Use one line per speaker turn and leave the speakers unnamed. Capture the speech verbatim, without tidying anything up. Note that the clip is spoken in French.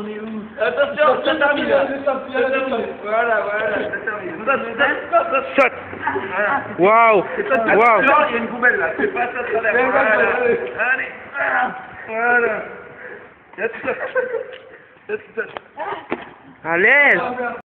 est où?
Attention, ça termine.
Voilà, voilà, ça termine.
Saute. Waouh. Waouh.
Il y a une poubelle là, c'est pas ça, ça l'air. Voilà. Allez, voilà. That's it. That's it.
À l'aise.